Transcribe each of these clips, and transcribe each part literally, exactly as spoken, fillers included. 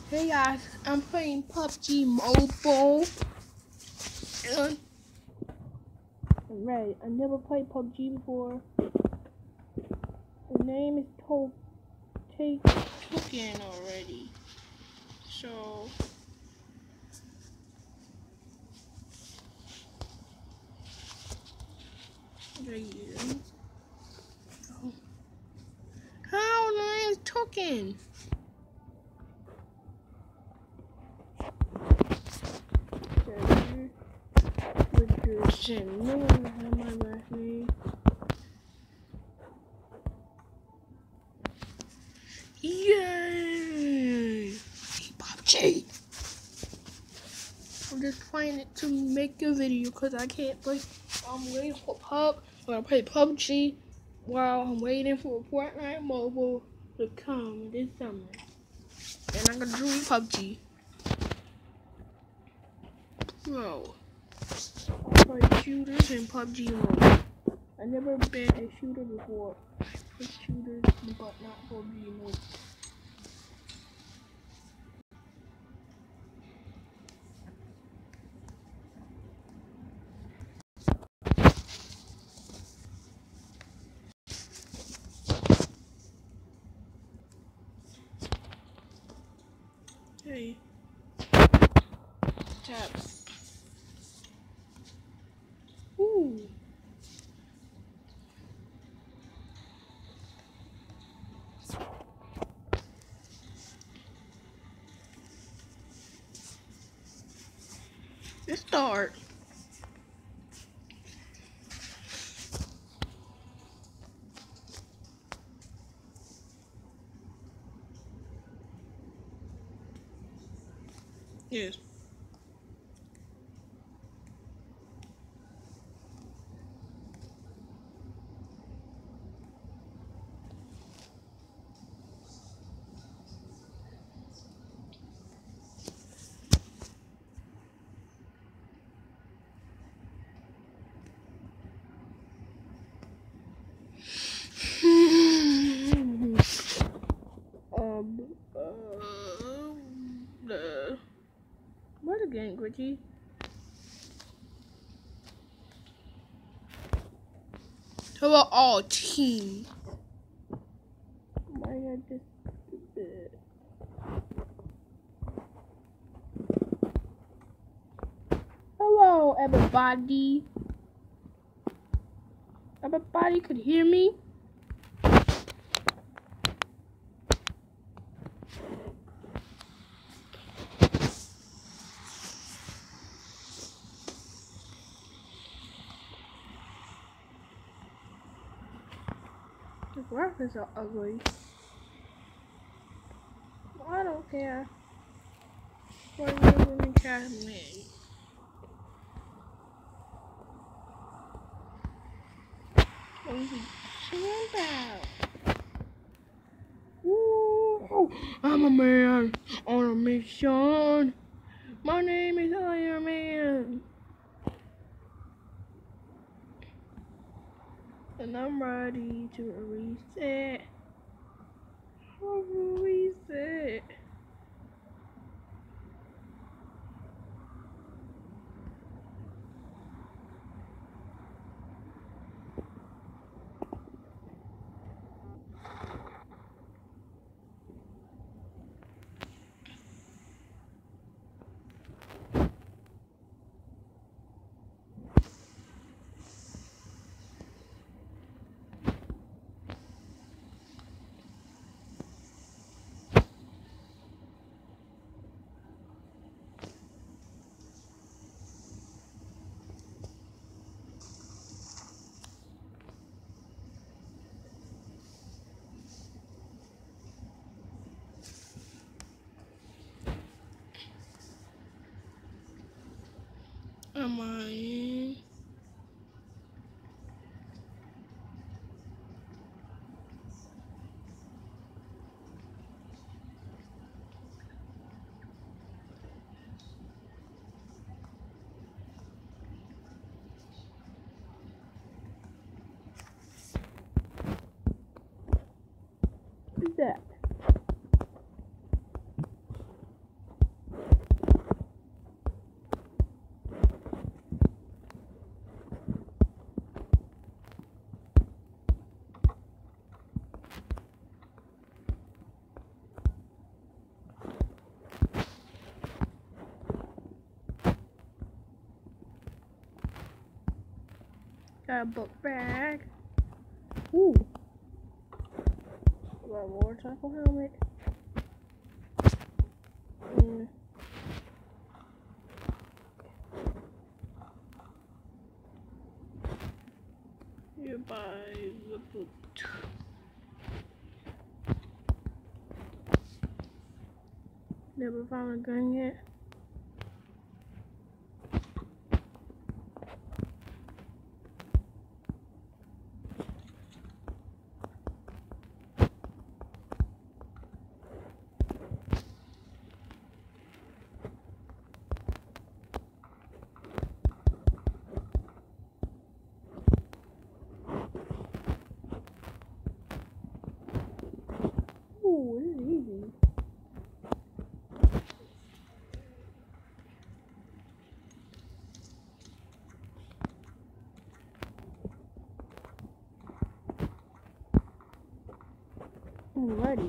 Hey guys, I'm playing P U B G Mobile. And I'm ready. I never played P U B G before. The name is told take taken already. So there you go. Oh. How the name is taken? No one have my last name. Yay! P U B G. I'm just playing it to make a video because I can't play. I'm waiting for Pub. I'm gonna play P U B G while I'm waiting for Fortnite Mobile to come this summer. And I'm gonna join P U B G. Bro, I play shooters and P U B G mode. I never been a shooter before. With shooters, but not P U B G mode. Hey. Tap. Ooh. Let's start. Yes. um, uh, uh, what again, Glitchy? How about all team? Why I just stupid? Hello, everybody. Everybody could hear me? The graphics are ugly. I don't care. What are you doing in chat, man? What is he talking about? Ooh, I'm a man on a mission. My name is Iron Man. And I'm ready to reset. Reset. Am I in? What's that? got a book bag. Ooh. Got a motorcycle helmet. Mm. You buy the boot. Never found a gun yet. Ooh, this is easy. I'm ready.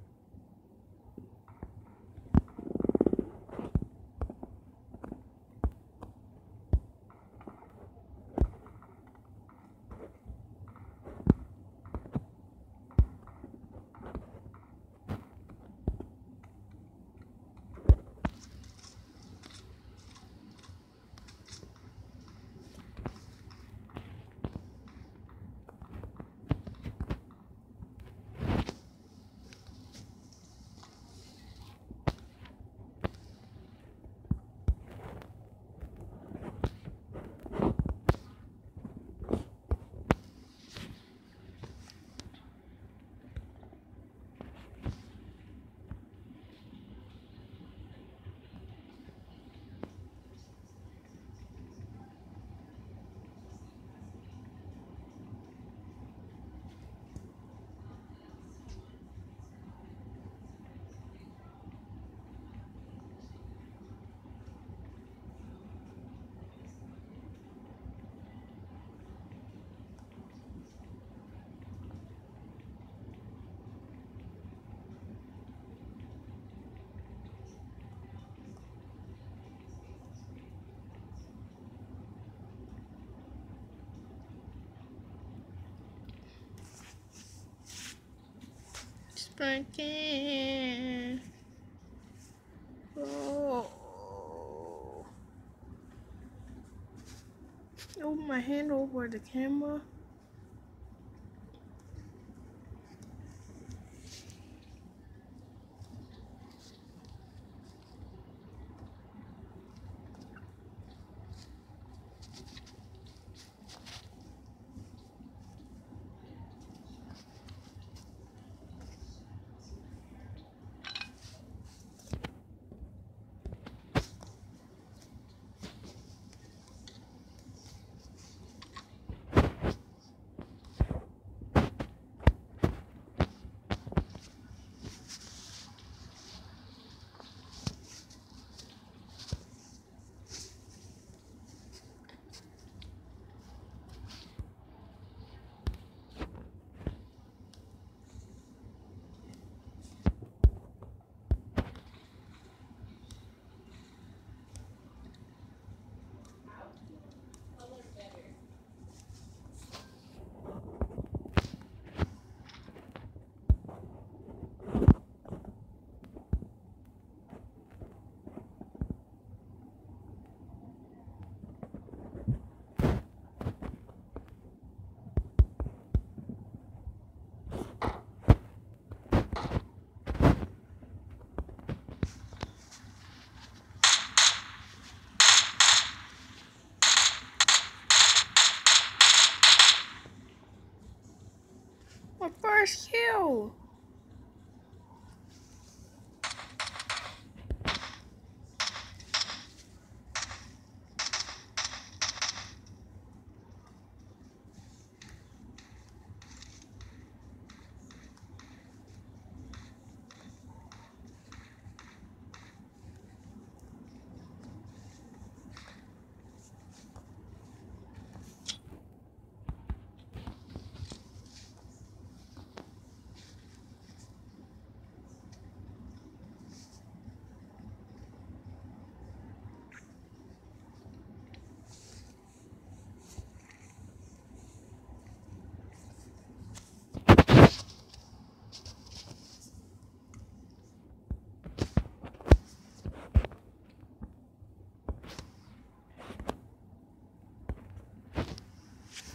Spanking. Oh. Open my hand over the camera.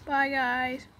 Bye, guys.